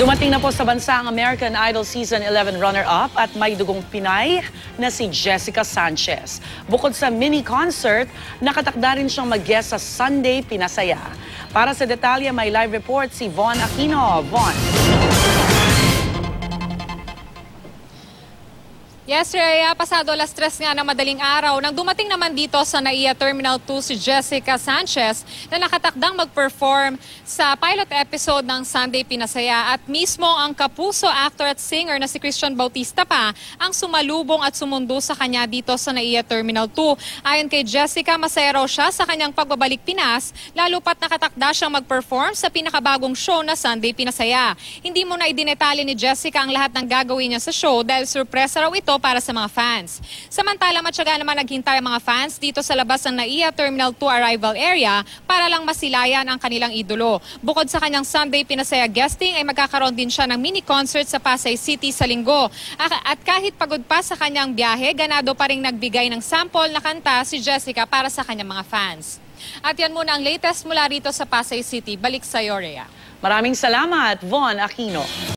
Dumating na po sa bansa ang American Idol Season 11 runner-up at may dugong Pinay na si Jessica Sanchez. Bukod sa mini-concert, nakatakda rin siyang mag-guest sa Sunday Pinasaya. Para sa detalye, may live report si Von Aquino. Von. Yes, Rhea, pasado alas 3 nga ng madaling araw nang dumating naman dito sa NAIA Terminal 2 si Jessica Sanchez na nakatakdang mag-perform sa pilot episode ng Sunday Pinasaya at mismo ang kapuso actor at singer na si Christian Bautista pa ang sumalubong at sumundo sa kanya dito sa NAIA Terminal 2. Ayon kay Jessica, masaya raw siya sa kanyang pagbabalik Pinas, lalo pat nakatakda siyang mag-perform sa pinakabagong show na Sunday Pinasaya. Hindi mo na idinetali ni Jessica ang lahat ng gagawin niya sa show dahil surpresa raw ito para sa mga fans. Samantala, matyaga naman naghintay ang mga fans dito sa labas ng NAIA Terminal 2 arrival area para lang masilayan ang kanilang idolo. Bukod sa kanyang Sunday Pinasaya guesting ay magkakaroon din siya ng mini-concert sa Pasay City sa linggo. At kahit pagod pa sa kanyang biyahe, ganado pa ring nagbigay ng sample na kanta si Jessica para sa kanyang mga fans. At yan muna ang latest mula rito sa Pasay City. Balik sa iyo, Rhea. Maraming salamat, Von Aquino.